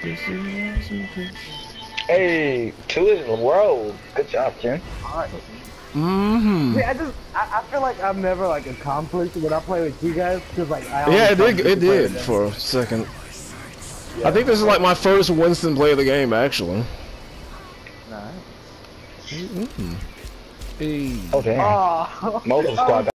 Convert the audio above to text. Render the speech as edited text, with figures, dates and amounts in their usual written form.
Hey, 2 in a row. Good job, Ken. Alright. Mm-hmm. Yeah, I feel like I'm never like accomplished when I play with you guys because like Yeah, it did for a second. Yeah. I think this is like my first Winston play of the game, actually. Nice. Mm-hmm. Hey. Oh damn. Oh. Most of the squad